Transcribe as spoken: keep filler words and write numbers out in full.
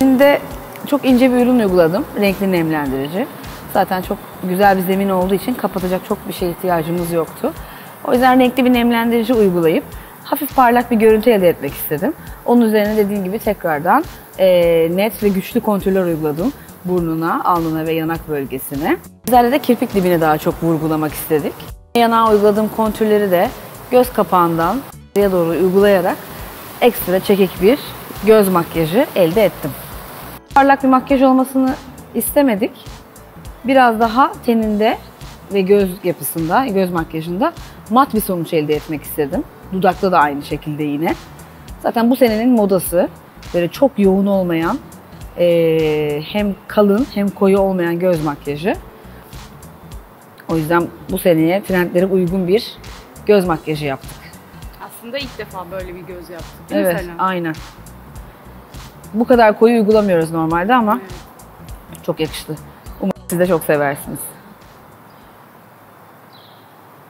Şimdi çok ince bir ürün uyguladım. Renkli nemlendirici. Zaten çok güzel bir zemin olduğu için kapatacak çok bir şeye ihtiyacımız yoktu. O yüzden renkli bir nemlendirici uygulayıp hafif parlak bir görüntü elde etmek istedim. Onun üzerine dediğim gibi tekrardan e, net ve güçlü kontürler uyguladım. Burnuna, alnına ve yanak bölgesine. Özellikle de kirpik dibine daha çok vurgulamak istedik. Yanağa uyguladığım kontürleri de göz kapağından buraya doğru uygulayarak ekstra çekik bir göz makyajı elde ettim. Parlak bir makyaj olmasını istemedik. Biraz daha teninde ve göz yapısında, göz makyajında mat bir sonuç elde etmek istedim. Dudakta da aynı şekilde yine. Zaten bu senenin modası böyle çok yoğun olmayan, e, hem kalın hem koyu olmayan göz makyajı. O yüzden bu seneye trendlere uygun bir göz makyajı yaptık. Aslında ilk defa böyle bir göz yaptık değil evet, mi Selen? aynen. Bu kadar koyu uygulamıyoruz normalde ama evet, çok yakıştı. Umarım siz de çok seversiniz.